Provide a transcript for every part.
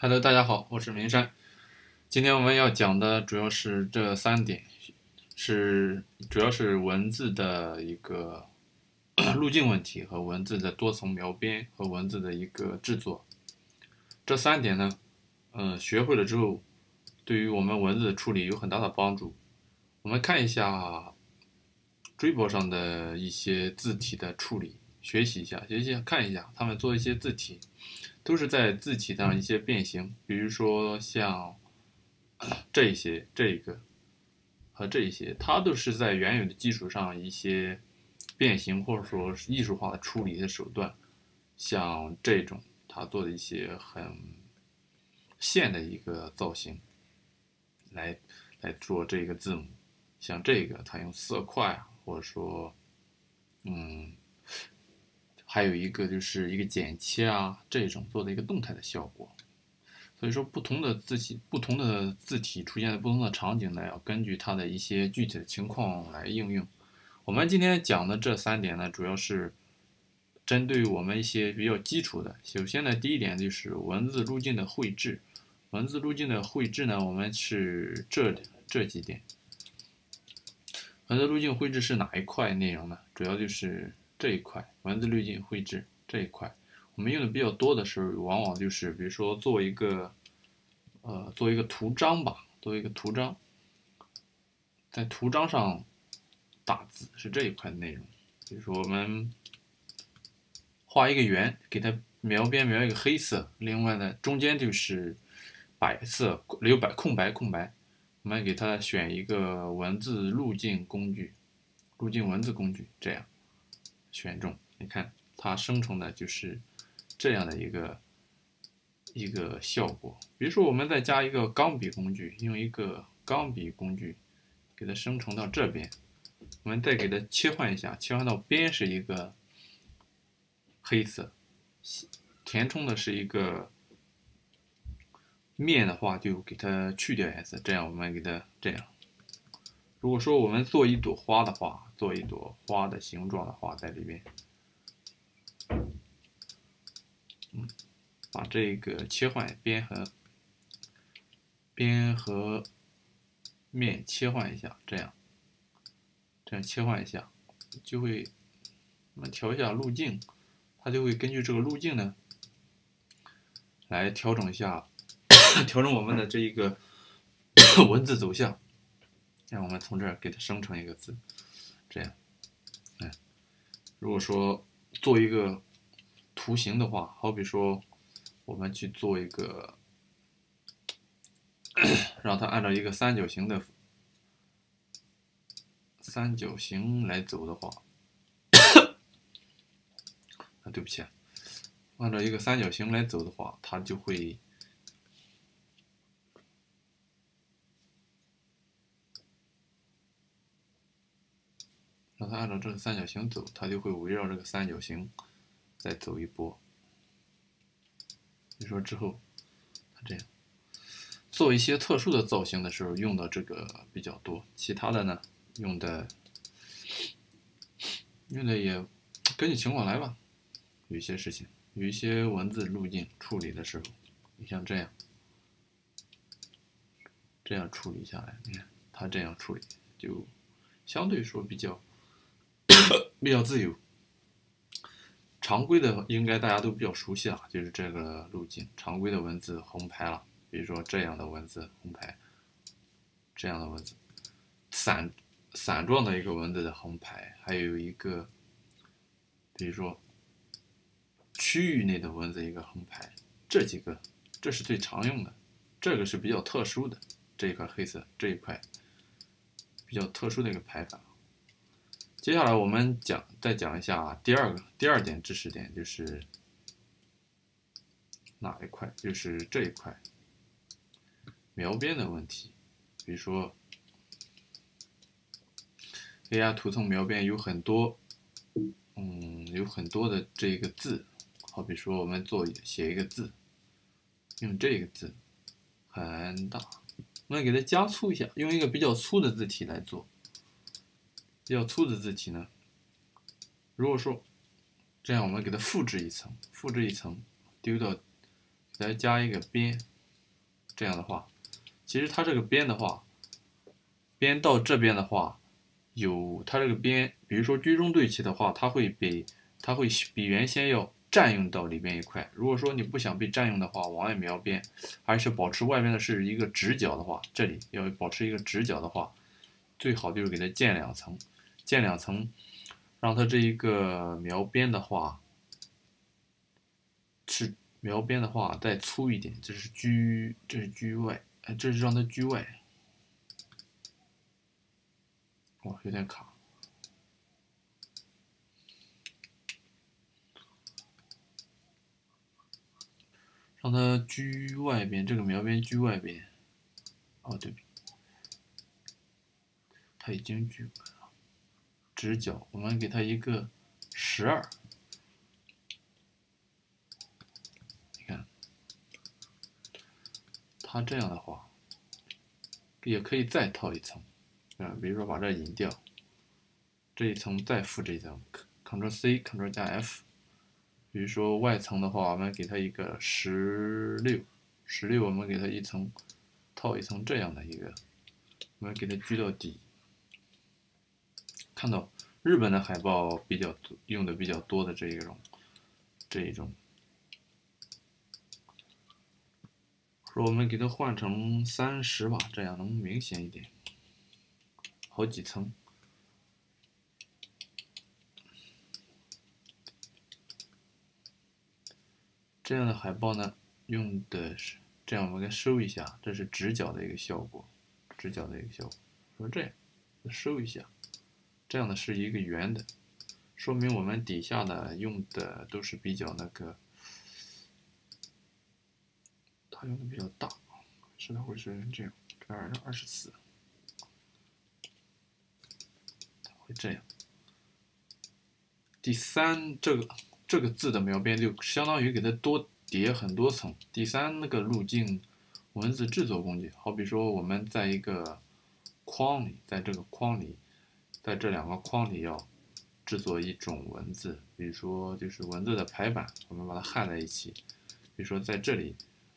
Hello，大家好，我是明山。今天我们要讲的主要是这3点，主要是文字的一个路径问题和文字的多层描边和文字的一个制作。这3点呢，学会了之后，对于我们文字的处理有很大的帮助。我们看一下追博上的一些字体的处理，学习一下，看一下他们做一些字体。都是在字体上一些变形，比如说像这一个和这一些，它都是在原有的基础上一些变形或者说是艺术化的处理的手段。像这种，它做的一些很线的一个造型，来做这个字母。像这个，它用色块啊，或者说，还有一个就是一个剪切啊，这种做的一个动态的效果。所以说，不同的字体出现在不同的场景呢，要根据它的一些具体的情况来应用。我们今天讲的这3点呢，主要是针对我们一些比较基础的。首先呢，第一点就是文字路径的绘制。文字路径的绘制呢，我们是这几点。文字路径绘制是哪一块内容呢？主要就是这一块，文字路径绘制这一块。我们用的比较多的时候，往往就是比如说做一个图章吧，做一个图章，在图章上打字是这一块的内容。比如说我们画一个圆，给它描边描一个黑色，另外呢中间就是白色，留空白。我们给它选一个文字路径工具，路径文字工具，这样选中，你看它生成的就是这样的一个效果。比如说我们再加一个钢笔工具，用一个钢笔工具给它生成到这边，我们再给它切换一下，切换到边是一个黑色，填充的是一个面的话，就给它去掉颜色，这样我们给它这样。如果说我们做一朵花的话，做一朵花的形状的话，在里边，把这个切换边和面切换一下，这样切换一下，就会我们调一下路径，它就会根据这个路径呢来调整一下，调整我们的这一个文字走向。让我们从这儿给它生成一个字，这样，如果说做一个图形的话，好比说我们去做一个，让它按照一个三角形来走的话，对不起，按照一个三角形来走的话，它就会让它按照这个三角形走，它就会围绕这个三角形再走一波。比如说之后，它这样做一些特殊的造型的时候用到这个比较多，其他的呢用的也根据情况来吧。有一些事情，有一些文字路径处理的时候，你像这样处理下来，你看它这样处理就相对说比较自由。常规的应该大家都比较熟悉了，就是这个路径，常规的文字横排了，比如说这样的文字横排，这样的文字散状的一个文字的横排，还有一个比如说区域内的文字一个横排，这几个这是最常用的，这个是比较特殊的，这一块黑色这一块比较特殊的一个排法。接下来我们再讲一下第二点知识点，就是哪一块？就是这一块描边的问题。比如说 AI 图层描边有很多的这个字，好比说我们写一个字，用这个字很大，我们给它加粗一下，用一个比较粗的字体来做。比较粗的字体呢，如果说这样，我们给它复制一层，丢到给它加一个边， 这样的话，其实它这个边的话，边到这边的话，它这个边，比如说居中对齐的话，它会比原先要占用到里边一块。如果说你不想被占用的话，往外描边，而且保持外面的是一个直角的话，这里要保持一个直角的话，最好就是给它建两层，让它这一个描边的话再粗一点，这是居外，这是让它居外。哦，有点卡。让它居外边，这个描边居外边。哦，对，它已经居外了。直角，我们给它一个12。你看，它这样的话，也可以再套一层。比如说把这引掉，这一层再复制一层 ，Ctrl+C，Ctrl+加 F。比如说外层的话，我们给它一个16，我们给它套一层这样的一个，我们给它居到底。看到日本的海报用的比较多的这一种，说我们给它换成30吧，这样能明显一点，好几层。这样的海报呢，用的是这样，我们给它收一下，这是直角的一个效果，说这样收一下，这样的是一个圆的，说明我们底下的用的都是比较那个，它用的比较大，是的会是这样，这24，会这样。第3，这个字的描边就相当于给它多叠很多层。第3那个路径文字制作工具，好比说我们在一个框里，在这2个框里要制作一种文字，比如说就是文字的排版，我们把它焊在一起。比如说在这里，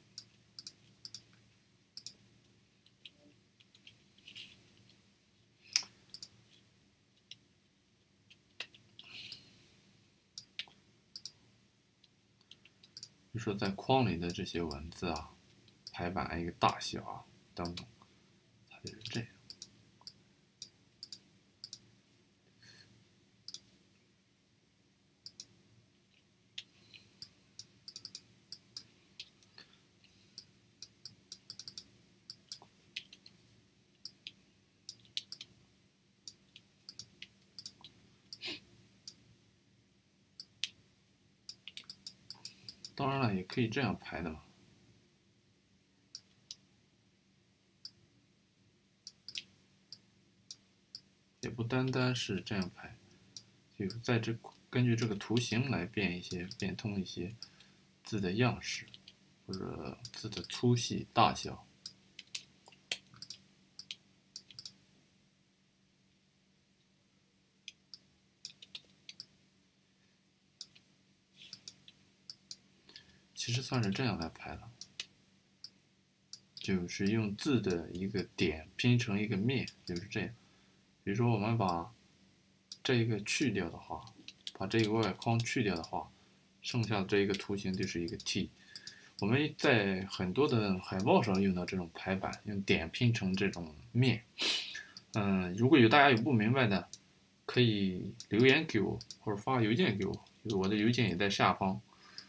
比如说在框里的这些文字啊，排版一个大小啊等等，它就是这样。当然了，也可以这样排的嘛。也不单单是这样排，就根据这个图形来变通一些字的样式，或者字的粗细、大小。其实算是这样来排的，就是用字的一个点拼成一个面，就是这样。比如说我们把这个去掉的话，把这个外框去掉的话，剩下的这一个图形就是一个 T。我们在很多的海报上用到这种排版，用点拼成这种面。如果大家有不明白的，可以留言给我，或者发邮件给我，我的邮件也在下方。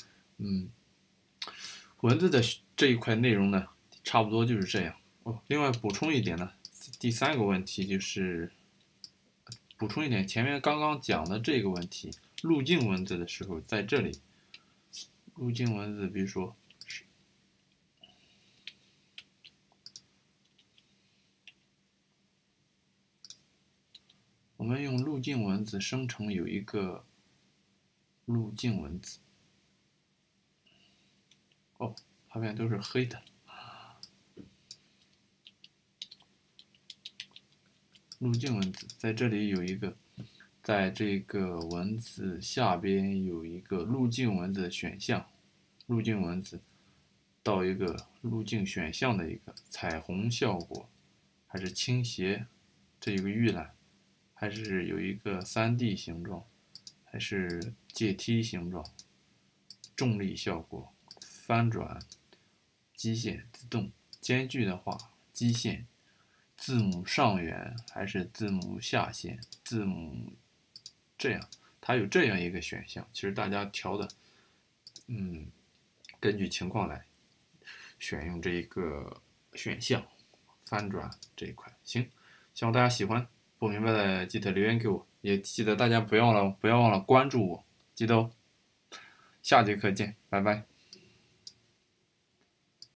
文字的这一块内容呢，差不多就是这样。另外补充一点呢，第3个问题就是补充一点，前面刚刚讲的这个问题，路径文字的时候，在这里，路径文字，比如说，我们用路径文字生成有一个路径文字，旁边都是黑的。路径文字在这里有一个，在这个文字下边有一个路径文字的选项，路径文字到一个路径选项的一个彩虹效果，还是倾斜这一个预览，还是有一个3D 形状，还是阶梯形状，重力效果，翻转，基线自动，间距的话，基线，字母上缘还是字母下限，字母这样，它有这样一个选项。其实大家调的，根据情况来选用这一个选项，翻转这一块。行，希望大家喜欢。不明白的记得留言给我，也记得大家不要忘了关注我，记得哦。下节课见，拜拜。